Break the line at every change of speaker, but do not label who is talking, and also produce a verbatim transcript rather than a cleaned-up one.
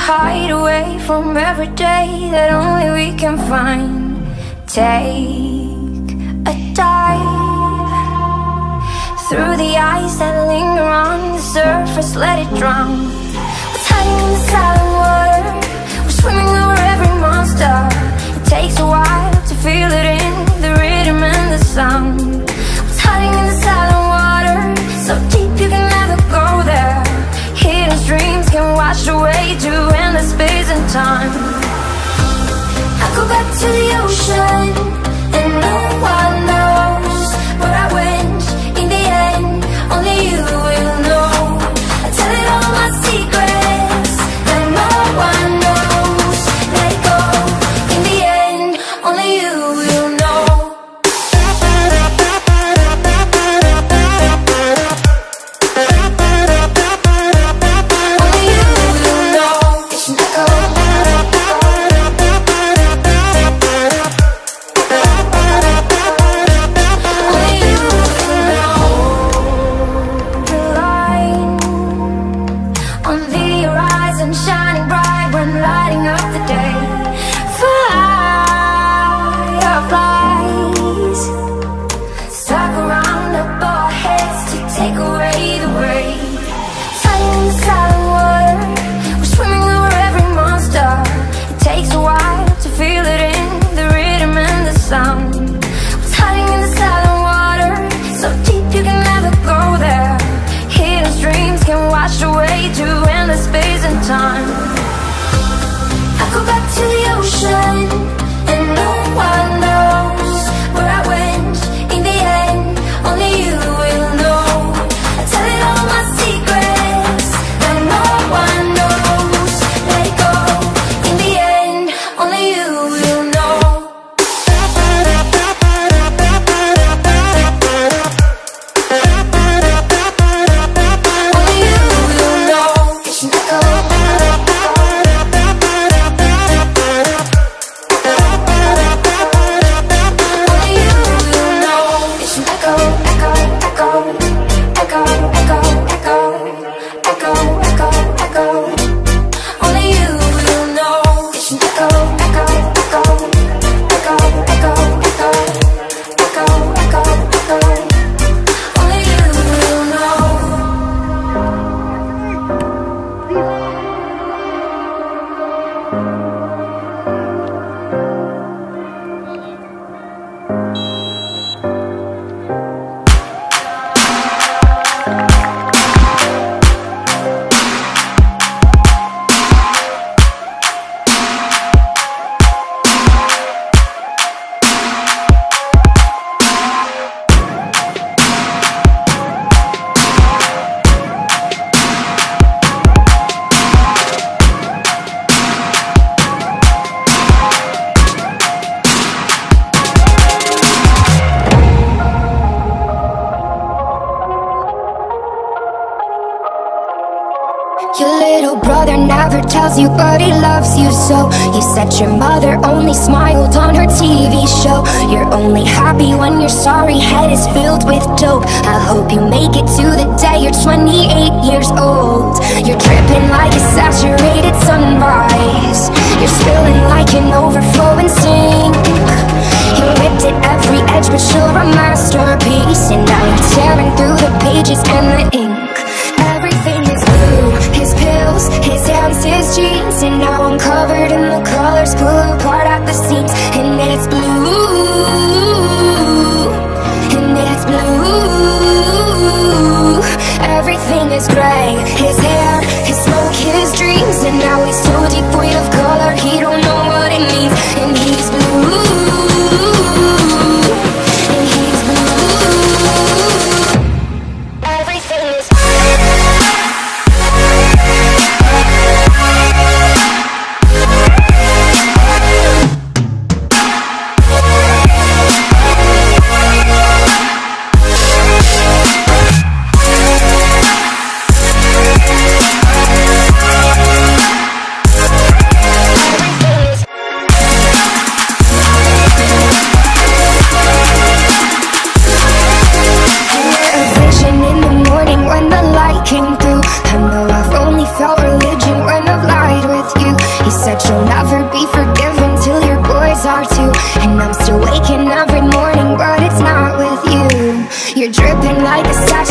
hide away from every day that only we can find. Take a dive through the eyes that linger on the surface, let it drown. We're hiding in the silent water, we're swimming over every monster. It takes a while to feel it in the rhythm and the sound. We're hiding in the silent water, so deep you can never go there. Hidden streams can wash away to endless space and time. I go back to the ocean, and no one knows where I went in the end. Only you will know. I tell it all my secrets that no one knows. Let it go. In the end, only you will know. Only you will know. It's an echo. Time. I go back to the ocean, and no one knows where I went in the end. Only you will know. I tell it all my secrets that no one knows. Let it go. In the end, only you will know. Only you will know. It's an echo.
Your little brother never tells you, but he loves you so. You said your mother only smiled on her T V show. You're only happy when your sorry head is filled with dope. I hope you make it to the day you're twenty-eight years old. You're dripping like a saturated sunrise. You're spilling like an overflowing sink. You ripped at every edge, but you're a masterpiece. And now you're tearing through the pages and the ink. Everything is blue, his pills, his hands, his jeans. And now I'm covered in the colors, pull apart at the seams. And it's blue, and it's blue. Everything is gray, his hair, his smoke, his dreams. And now he's so devoid of color, he don't know what it means. And he's blue, and he's blue. Everything is You're dripping like a statue.